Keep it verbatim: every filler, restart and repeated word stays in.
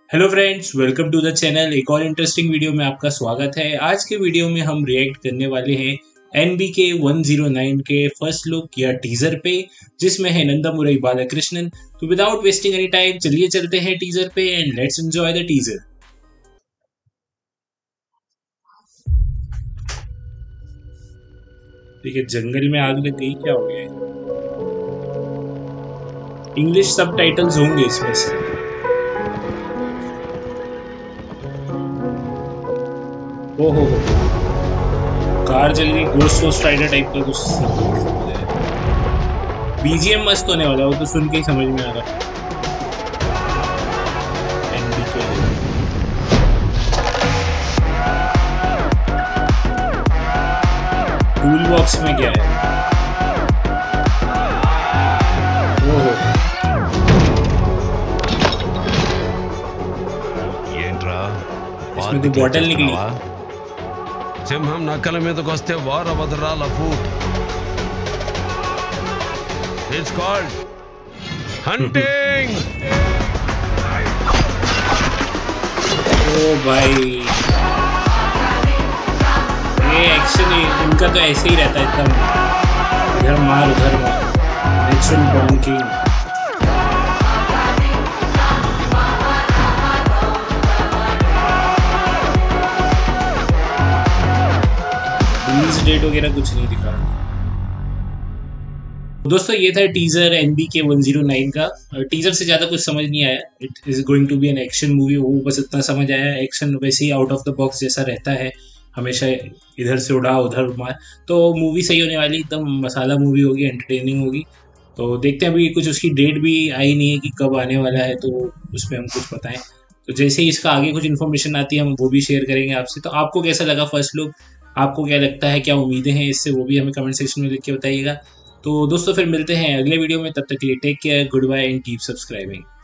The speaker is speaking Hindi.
Hello friends, welcome to the channel. एक और इंटरेस्टिंग वीडियो में आपका स्वागत है। आज के वीडियो में हम रिएक्ट करने वाले हैं N B K one zero nine के फर्स्ट लुक या टीजर पे, जिसमें है नंदामुरई बालकृष्णन। तो विदाउट वेस्टिंग एनी टाइम चलिए चलते हैं टीजर पे and let's enjoy the teaser. देखिए, जंगल में आग लग गई, क्या हो गया? इंग्लिश सब टाइटल्स होंगे इसमें से। ओहो, कार जल गई, गोस्ट गोस्ट राइडर टाइप का कुछ बीजीएम मस्त होने वाला, वो तो सुन के ही समझ में आ रहा। टूल बॉक्स में क्या है? ओहो, इसमें तो बॉटल निकली। సింహం నక్కల మీదకి వస్తే వార వదరాల ఫుడ్. It's called hunting. ओ भाई, ये एक्शन इनका तो ऐसे ही रहता है, एकदम इधर मार उधर मार, नेचुरल बॉर्न किंग। डेट वगैरह कुछ नहीं दिखा। दोस्तों, ये था teaser N B K one zero nine का। टीजर से ज्यादा कुछ समझ नहीं आया। It is going to be an action movie, वो बस इतना समझ आया। एक्शन वैसे ही आउट ऑफ द बॉक्स जैसा रहता है, हमेशा इधर से उड़ा उधर मार। तो मूवी सही होने वाली, एकदम मसाला मूवी होगी, एंटरटेनिंग होगी। तो देखते हैं। अभी कुछ उसकी डेट भी आई नहीं है कि कब आने वाला है, तो उसमें हम कुछ बताएं। तो जैसे ही इसका आगे कुछ इन्फॉर्मेशन आती है हम वो भी शेयर करेंगे आपसे। तो आपको कैसा लगा फर्स्ट लुक? आपको क्या लगता है, क्या उम्मीदें हैं इससे, वो भी हमें कमेंट सेक्शन में लिख के बताइएगा। तो दोस्तों, फिर मिलते हैं अगले वीडियो में। तब तक के लिए take care, goodbye and keep subscribing.